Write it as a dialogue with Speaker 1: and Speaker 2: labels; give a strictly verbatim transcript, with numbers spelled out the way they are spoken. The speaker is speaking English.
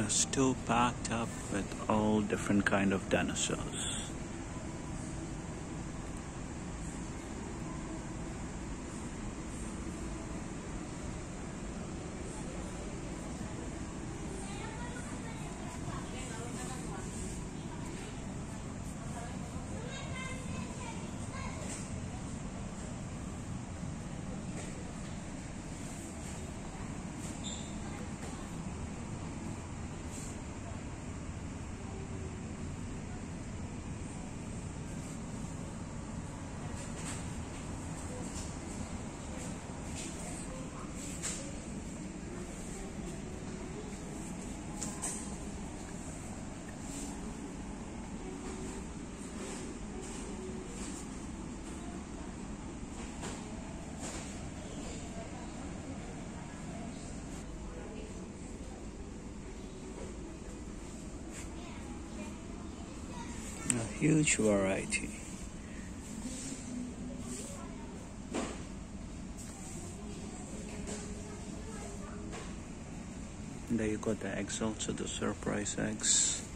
Speaker 1: are still packed up with all different kind of dinosaurs. A huge variety. There you got the eggs, also the surprise eggs.